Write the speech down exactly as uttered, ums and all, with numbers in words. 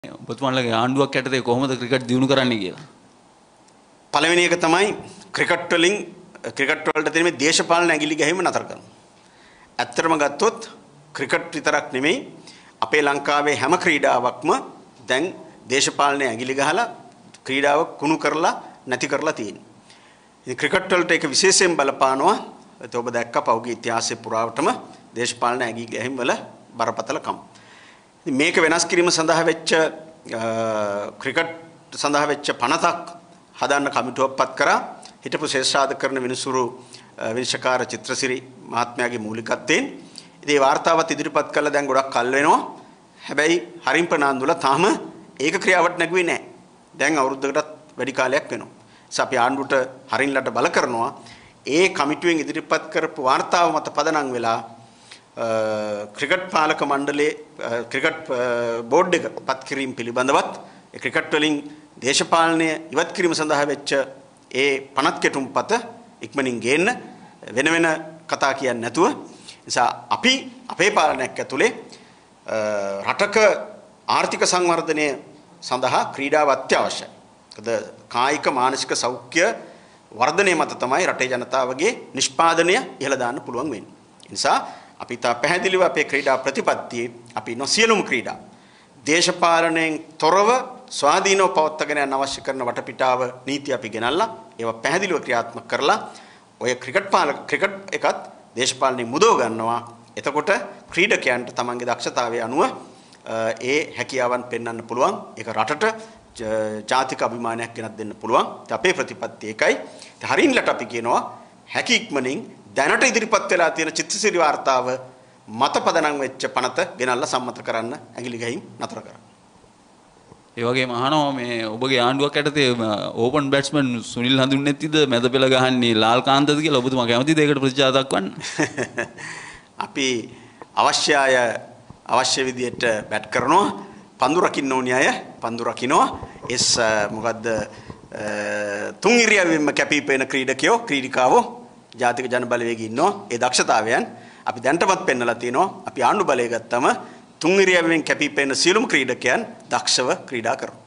ඔබතුමාලගේ ආණ්ඩුවක් යටතේ කොහොමද ක්‍රිකට් දියුණු කරන්න කියලා? පළවෙනි එක තමයි ක්‍රිකට් වලින් ක්‍රිකට් වලට තියෙන මේ දේශපාලන ඇඟිලි ගැහිම නතර කරනවා. ඇත්තටම ගත්තොත් ක්‍රිකට් විතරක් නෙමෙයි අපේ ලංකාවේ හැම ක්‍රීඩාවක්ම දැන් දේශපාලන ඇඟිලි ගහලා ක්‍රීඩාව කුණු කරලා නැති කරලා තියෙනවා. ඉතින් ක්‍රිකට් වලට ඒක විශේෂයෙන් බලපානවා. ඒක ඔබ දැක්ක පෞද්ගලික ඉතිහාසයේ පුරාවටම දේශපාලන ඇඟිලි ගැහිම වල බරපතලකම්. ඉතින් මේක වෙනස් කිරීම සඳහා වෙච්ච ක්‍රිකට් සඳහා වෙච්ච පනතක් හදන්න කමිටුවක් පත් කරා. හිටපු ශේෂ්ඨාධිකරණ විනිසුරු විනිශ්චයකාර චිත්‍රසිරි මහත්මයාගේ මූලිකත්වයෙන් ඉතින් මේ වාර්තාවත් ඉදිරිපත් කළා දැන් ගොඩක් කල් වෙනවා. හැබැයි හරිම් ප්‍රනාන්දුලා තාම ඒක ක්‍රියාවට නැගුවේ නැහැ. දැන් අවුරුද්දකටත් වැඩි කාලයක් වෙනවා. ඒස අපි ආණ්ඩුවට හරින්ලට බල කරනවා. ඒ කමිටුවෙන් ඉදිරිපත් කරපු වාර්තාව මත පදනම් වෙලා ක්‍රිකට් පාලක මණ්ඩලයේ ක්‍රිකට් බෝඩ් එක පත් කිරීම පිළිබඳවත් ඒ ක්‍රිකට් වලින් දේශපාලනය ඉවත් කිරීම සඳහා වෙච්ච ඒ පනත් කෙටුම්පත ඉක්මනින් ගේන්න වෙන වෙන කතා කියන්නේ නැතුව නිසා අපි අපේ පාලනයක් ඇතුලේ රටක ආර්ථික සංවර්ධනය සඳහා ක්‍රීඩාව අත්‍යවශ්‍යයි. මොකද කායික මානසික සෞඛ්‍ය වර්ධනය මත තමයි රටේ ජනතාවගේ නිෂ්පාදනය ඉහළ දාන්න පුළුවන් වෙන්නේ. ඒ නිසා අපි තා පැහැදිලිව අපේ ක්‍රීඩා ප්‍රතිපත්තියේ අපි නොසියලුම ක්‍රීඩා දේශපාලනයෙන් තොරව ස්වාධීනව පවත්වාගෙන යන්න අවශ්‍ය කරන වටපිටාව නීති අපි ගෙනල්ලා ඒවා පැහැදිලිව ක්‍රියාත්මක කරලා ඔය ක්‍රිකට් පාලක ක්‍රිකට් එකත් දේශපාලනයෙන් මුදව ගන්නවා. එතකොට ක්‍රීඩකයන්ට තමන්ගේ දක්ෂතාවය අනුව ඒ හැකියාවන් පෙන්වන්න පුළුවන්. ඒක රටට ජාතික අභිමානයක් ගෙනත් දෙන්න පුළුවන්. අපේ ප්‍රතිපත්තිය ඒකයි. හරින්ලට අපි කියනවා හැකි ඉක්මනින් දැනට ඉදිරිපත් වෙලා තියෙන චිත්තසිරි වාර්තාව මත පදනම් වෙච්ච පනත ගෙනල්ලා සම්මත කරන්න ඇඟිලි ගහින් නතර කරන්න. ඒ වගේම අහනවා මේ ඔබගේ ආණ්ඩුවක් යටතේ ඕපන් බැට්ස්මන් සුනිල් හඳුන්නෙත්තිද මැද පෙළ ගහන්නේ ලාල් කාන්තද කියලා ඔබතුමා කැමතිද ඒකට ප්‍රතිචාර දක්වන්න? අපි අවශ්‍ය අය අවශ්‍ය විදියට බැට් කරනවා. පන්දු රකින්න ඕනි අය පන්දු රකින්නවා. එස් මොකද්ද තුන් ඉරියව්වෙම කැපී පෙනෙන ක්‍රීඩකයෝ ක්‍රීඩිකාවෝ ජාතික ජන බලවේගයේ ඉන්නවා. ඒ දක්ෂතාවයන් අපි දැන්ටමත් පෙන්නලා තිනවා. අපි ආණ්ඩු බලය ගත්තම තුන් ඉරියව්වෙන් කැපී පෙනෙන සියලුම ක්‍රීඩකයන් දක්ෂව ක්‍රීඩා කරනවා.